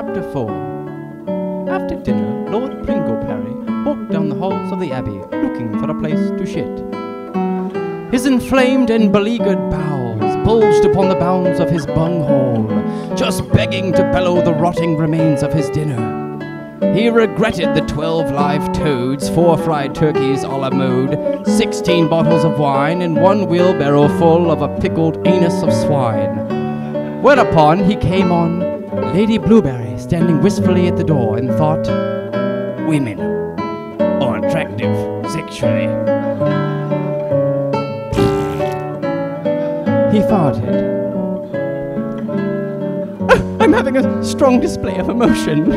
Chapter 4. After dinner, Lord Pringleperry walked down the halls of the Abbey, looking for a place to shit. His inflamed and beleaguered bowels bulged upon the bounds of his bunghole, just begging to bellow the rotting remains of his dinner. He regretted the 12 live toads, 4 fried turkeys a la mode, 16 bottles of wine, and 1 wheelbarrow full of a pickled anus of swine. Whereupon he came on Lady Blueberry standing wistfully at the door and thought, women are attractive sexually. He farted. I'm having a strong display of emotion.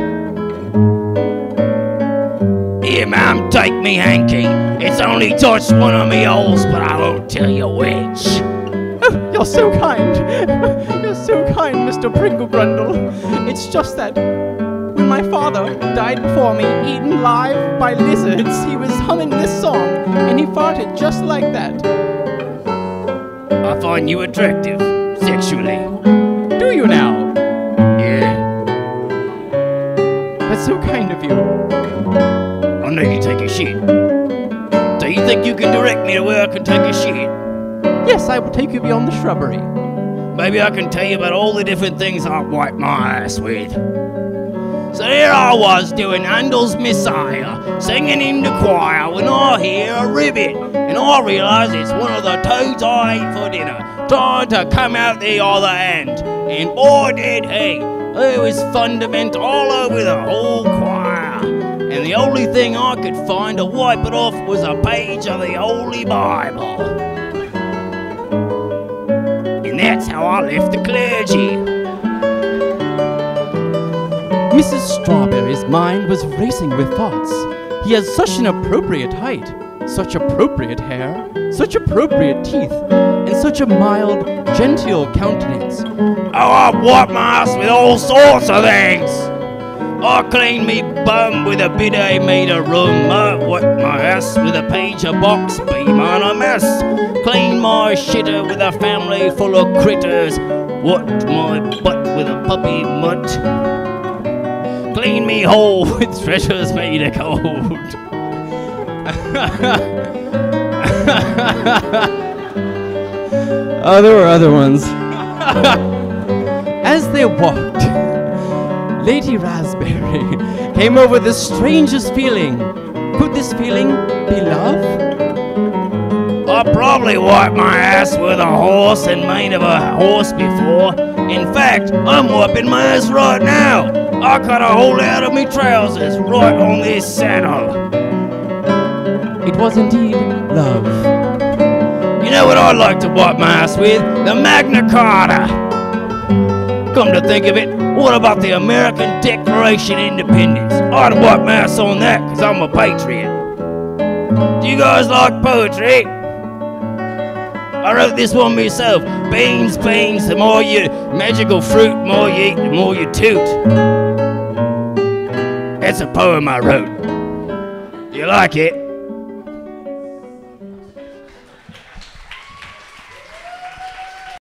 Here, ma'am, take me hanky. It's only touched one of me holes, but I won't tell you which. Oh, you're so kind. You're so kind, Mr. Pringlegrundle. It's just that when my father died before me, eaten live by lizards, he was humming this song, and he farted just like that. I find you attractive, sexually. Do you now? Yeah. That's so kind of you. I know you take a shit. Do you think you can direct me to where I can take a shit? Yes, I will take you beyond the shrubbery. Maybe I can tell you about all the different things I wipe my ass with. So here I was doing Handel's Messiah, singing in the choir when I hear a ribbit, and I realise it's one of the toads I ate for dinner, trying to come out the other end. And boy did he! It was fundament all over the whole choir. And the only thing I could find to wipe it off was a page of the Holy Bible. And that's how I left the clergy. Mrs. Strawberry's mind was racing with thoughts. He has such an appropriate height, such appropriate hair, such appropriate teeth, and such a mild, genteel countenance. Oh, I wipe my ass with all sorts of things. I clean me bum with a bidet made of rum. I wipe my ass with a page of box beam on a mess. Clean my shitter with a family full of critters. Wipe my butt with a puppy mutt. Clean me whole with treasures made of gold. Oh, there were other ones. As they walked, Lady Raspberry came over the strangest feeling. Could this feeling be love? I probably wiped my ass with a horse and mane of a horse before. In fact, I'm wiping my ass right now. I cut a hole out of me trousers right on this saddle. It was indeed love. You know what I'd like to wipe my ass with? The Magna Carta. Come to think of it, what about the American Declaration of Independence? I'd wipe my ass on that because I'm a patriot. Do you guys like poetry? I wrote this one myself. Beans, beans, the more you magical fruit, the more you eat, the more you toot. That's a poem I wrote. You like it?